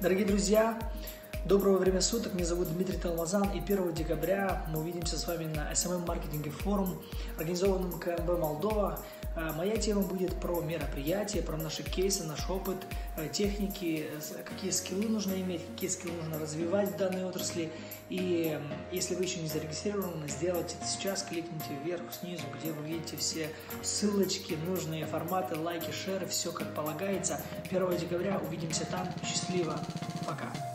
Дорогие друзья, доброго времени суток, меня зовут Дмитрий Талмазан, и 1 декабря мы увидимся с вами на SMM маркетинге форум, организованном КМБ Молдова. Моя тема будет про мероприятия, про наши кейсы, наш опыт, техники, какие скиллы нужно иметь, какие скиллы нужно развивать в данной отрасли. И если вы еще не зарегистрированы, сделайте это сейчас, кликните вверх, снизу, где вы видите все ссылочки, нужные форматы, лайки, шеры, все как полагается. 1 декабря увидимся там. Счастливо, пока!